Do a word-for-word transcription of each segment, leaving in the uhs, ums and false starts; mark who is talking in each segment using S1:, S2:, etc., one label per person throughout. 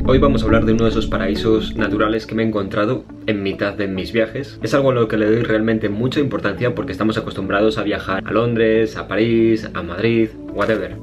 S1: Hoy vamos a hablar de uno de esos paraísos naturales que me he encontrado en mitad de mis viajes. Es algo a lo que le doy realmente mucha importancia porque estamos acostumbrados a viajar a Londres, a París, a Madrid, whatever.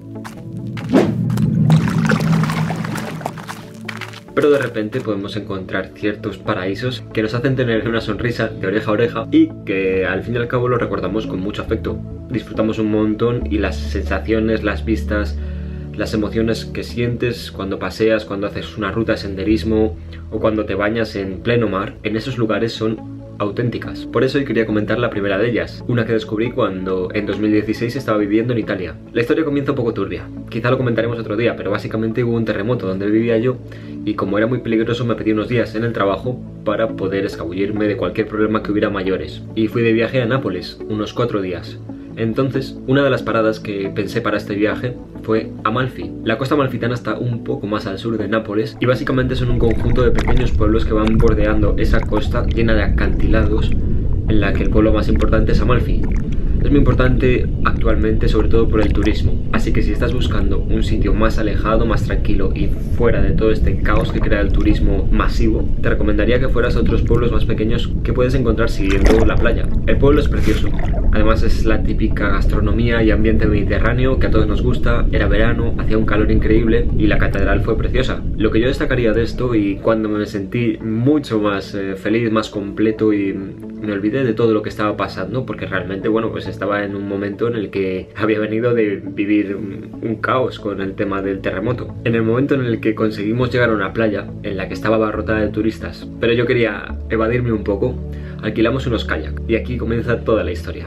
S1: Pero de repente podemos encontrar ciertos paraísos que nos hacen tener una sonrisa de oreja a oreja y que al fin y al cabo lo recordamos con mucho afecto. Disfrutamos un montón y las sensaciones, las vistas, las emociones que sientes cuando paseas, cuando haces una ruta de senderismo o cuando te bañas en pleno mar, en esos lugares son auténticas. Por eso hoy quería comentar la primera de ellas, una que descubrí cuando en dos mil dieciséis estaba viviendo en Italia. La historia comienza un poco turbia, quizá lo comentaremos otro día, pero básicamente hubo un terremoto donde vivía yo y como era muy peligroso me pedí unos días en el trabajo para poder escabullirme de cualquier problema que hubiera mayores. Y fui de viaje a Nápoles, unos cuatro días. Entonces, una de las paradas que pensé para este viaje fue Amalfi. La costa amalfitana está un poco más al sur de Nápoles y básicamente son un conjunto de pequeños pueblos que van bordeando esa costa llena de acantilados en la que el pueblo más importante es Amalfi. Es muy importante actualmente, sobre todo por el turismo, así que si estás buscando un sitio más alejado, más tranquilo y fuera de todo este caos que crea el turismo masivo, te recomendaría que fueras a otros pueblos más pequeños que puedes encontrar siguiendo la playa. El pueblo es precioso, además es la típica gastronomía y ambiente mediterráneo que a todos nos gusta, era verano, hacía un calor increíble y la catedral fue preciosa. Lo que yo destacaría de esto y cuando me sentí mucho más eh, feliz, más completo y me olvidé de todo lo que estaba pasando porque realmente, bueno, pues estaba en un momento en el que había venido de vivir un, un caos con el tema del terremoto. En el momento en el que conseguimos llegar a una playa en la que estaba abarrotada de turistas, pero yo quería evadirme un poco, alquilamos unos kayak y aquí comienza toda la historia.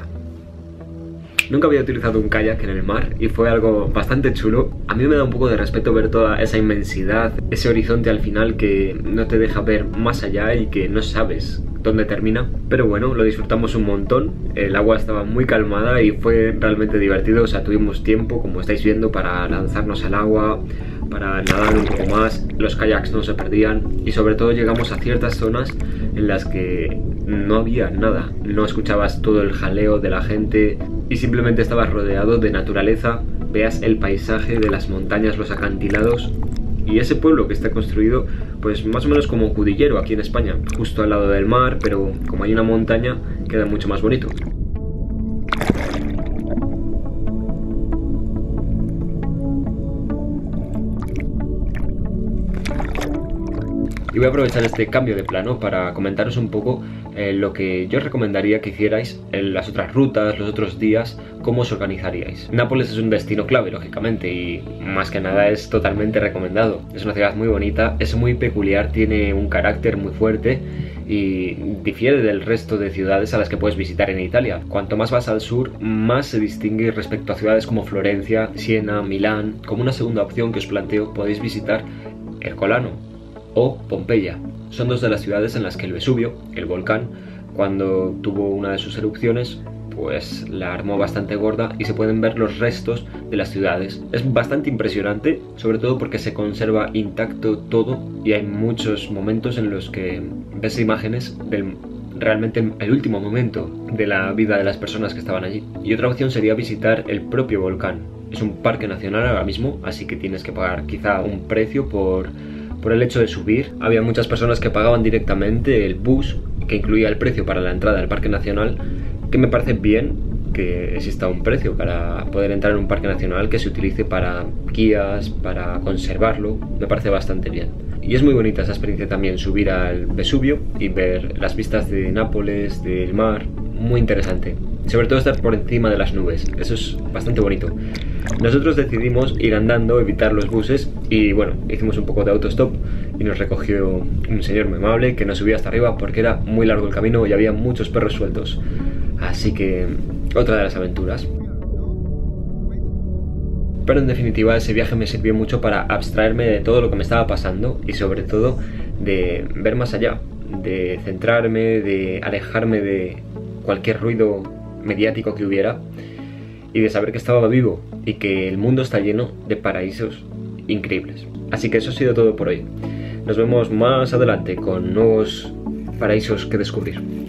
S1: Nunca había utilizado un kayak en el mar y fue algo bastante chulo. A mí me da un poco de respeto ver toda esa inmensidad, ese horizonte al final que no te deja ver más allá y que no sabes dónde termina. Pero bueno, lo disfrutamos un montón, el agua estaba muy calmada y fue realmente divertido. O sea, tuvimos tiempo, como estáis viendo, para lanzarnos al agua, para nadar un poco más, los kayaks no se perdían y sobre todo llegamos a ciertas zonas en las que no había nada, no escuchabas todo el jaleo de la gente y simplemente estabas rodeado de naturaleza, veas el paisaje de las montañas, los acantilados y ese pueblo que está construido pues más o menos como Cudillero aquí en España, justo al lado del mar, pero como hay una montaña queda mucho más bonito. Y voy a aprovechar este cambio de plano para comentaros un poco eh, lo que yo os recomendaría que hicierais en las otras rutas, los otros días, cómo os organizaríais. Nápoles es un destino clave, lógicamente, y más que nada es totalmente recomendado. Es una ciudad muy bonita, es muy peculiar, tiene un carácter muy fuerte y difiere del resto de ciudades a las que puedes visitar en Italia. Cuanto más vas al sur, más se distingue respecto a ciudades como Florencia, Siena, Milán. Como una segunda opción que os planteo, podéis visitar Ercolano o Pompeya. Son dos de las ciudades en las que el Vesubio, el volcán, cuando tuvo una de sus erupciones, pues la armó bastante gorda y se pueden ver los restos de las ciudades. Es bastante impresionante, sobre todo porque se conserva intacto todo y hay muchos momentos en los que ves imágenes del realmente el último momento de la vida de las personas que estaban allí. Y otra opción sería visitar el propio volcán. Es un parque nacional ahora mismo, así que tienes que pagar quizá un precio por por el hecho de subir. Había muchas personas que pagaban directamente el bus, que incluía el precio para la entrada al Parque Nacional, que me parece bien que exista un precio para poder entrar en un parque nacional que se utilice para guías, para conservarlo. Me parece bastante bien. Y es muy bonita esa experiencia también, subir al Vesubio y ver las vistas de Nápoles, del mar, muy interesante. Y sobre todo estar por encima de las nubes, eso es bastante bonito. Nosotros decidimos ir andando, evitar los buses y bueno, hicimos un poco de autostop y nos recogió un señor muy amable que nos subió hasta arriba porque era muy largo el camino y había muchos perros sueltos. Así que otra de las aventuras. Pero en definitiva ese viaje me sirvió mucho para abstraerme de todo lo que me estaba pasando y sobre todo de ver más allá, de centrarme, de alejarme de cualquier ruido mediático que hubiera y de saber que estaba vivo y que el mundo está lleno de paraísos increíbles. Así que eso ha sido todo por hoy. Nos vemos más adelante con nuevos paraísos que descubrir.